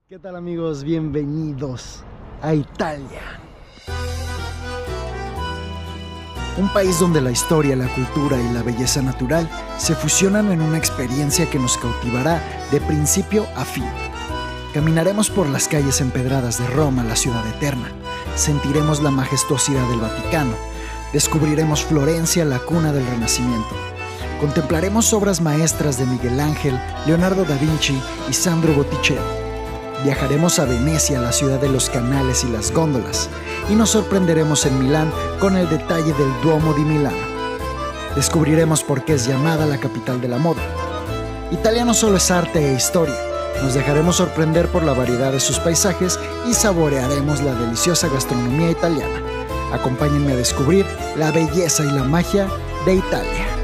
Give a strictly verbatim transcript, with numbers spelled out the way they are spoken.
¿Qué tal, amigos? Bienvenidos a Italia. Un país donde la historia, la cultura y la belleza natural se fusionan en una experiencia que nos cautivará de principio a fin. Caminaremos por las calles empedradas de Roma, la ciudad eterna. Sentiremos la majestuosidad del Vaticano. Descubriremos Florencia, la cuna del Renacimiento. Contemplaremos obras maestras de Miguel Ángel, Leonardo da Vinci y Sandro Botticelli. Viajaremos a Venecia, la ciudad de los canales y las góndolas, y nos sorprenderemos en Milán con el detalle del Duomo di Milano. Descubriremos por qué es llamada la capital de la moda. Italia no solo es arte e historia, nos dejaremos sorprender por la variedad de sus paisajes y saborearemos la deliciosa gastronomía italiana. Acompáñenme a descubrir la belleza y la magia de Italia.